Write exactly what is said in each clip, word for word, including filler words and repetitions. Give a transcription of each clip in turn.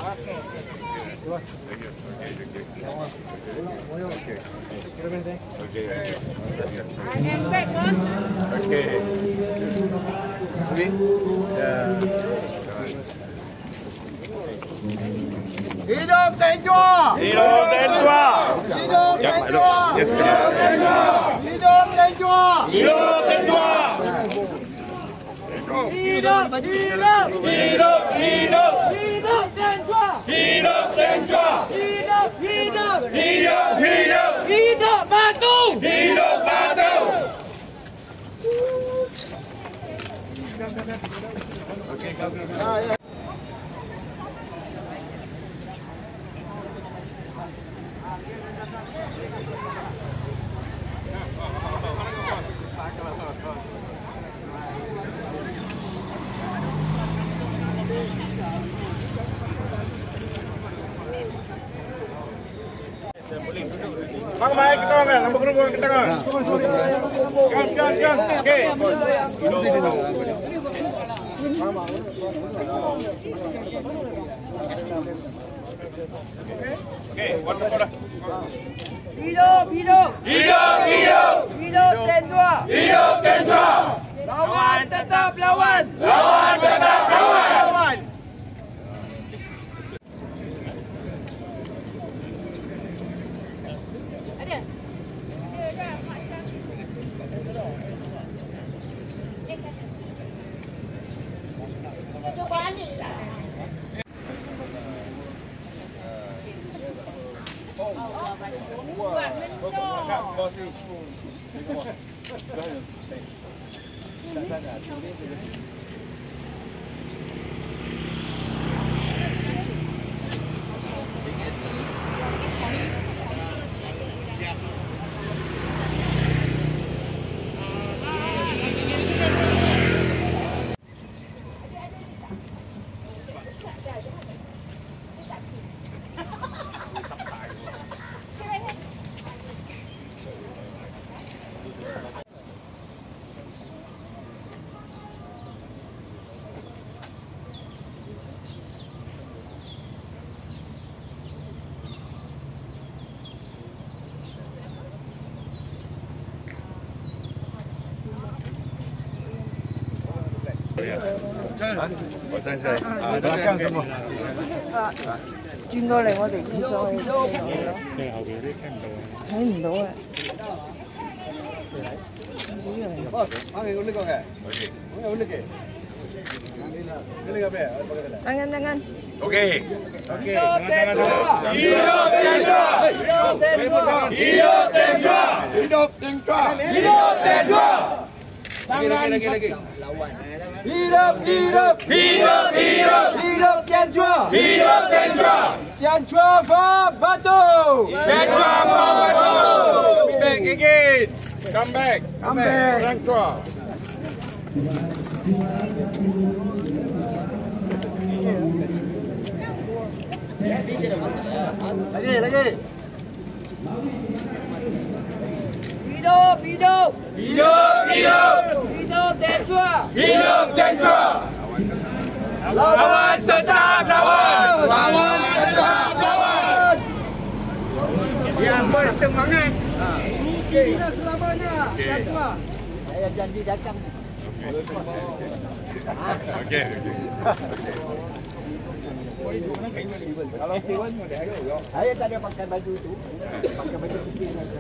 Okey. Okey. And back, bos. Okey. Okey. Hidup Teng Chua! Hidup Teng Chua! Hidup Teng Chua! Yes, hidup Teng Chua! Hidup Teng Chua! Hidup Teng Chua! Hidup! Hidup! Hidup! Hidup! Hidup! Hidup Teng Chua! Hidup Teng Chua! Hidup! Hidup! Hidup! Hidup! Hidup Batu! Hidup Batu! Okey, kau kena. Bang, baik kita kan, lampu kerubung kita kan. Kan, kan, kan. Okey. Okey, waktu dah. Hidup! Hidup! Hidup, hidup. Hidup Teng Chua! Hidup Teng Chua. Lawan tetap lawan! Lawan tetap lawan. Lawan! 我真係啊，belakang semua。 轉過嚟，我哋見上去都聽到咯。 你後邊啲聽唔到啊？ 睇唔到啊！ Bang, yang ulik kau ke? Yang ulik ke? Ulik apa? Tangan, tangan. Okey. Okey. Hidup Teng Chua! Hidup Teng Chua. Hidup Teng Chua! Hidup Teng Chua. Hidup Teng Chua! Hidup Teng Chua. Tangan lagi lagi. Hidup, hidup, Hidup, hidup. hidup Teng Chua! Hidup Teng Chua. Teng Chua for Batu! Teng Chua for Batu. Back again. Come back. Come back. Teng Chua. Lagi, lagi. Hidup, hidup, Hidup, hidup. hidup Teng Chua! Hidup Teng Chua. Lawan tetap lawan. Lawan tetap lawan. Yang bersemangat. Kita selamanya. Teng Chua. Saya janji datang. Okey. Kalau Steven, saya tak ada pakai baju tu. Pakai baju putih saja.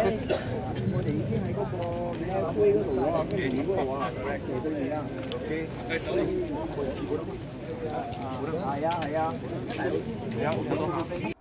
Okey. Ayah, ayah.